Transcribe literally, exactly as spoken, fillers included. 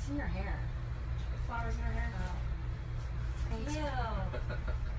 What's in your hair? Flowers in her hair. Oh. Thanks. Ew.